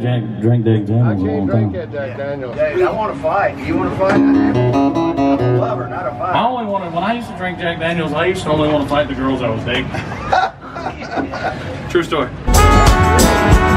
drank Jack Daniels I in a long can't drink time. that Jack Daniels. Dave, I want to fight. Do you want to fight? I'm a lover, not a fight. I only wanted, when I used to drink Jack Daniels, I used to only want to fight the girls I was dating. True story.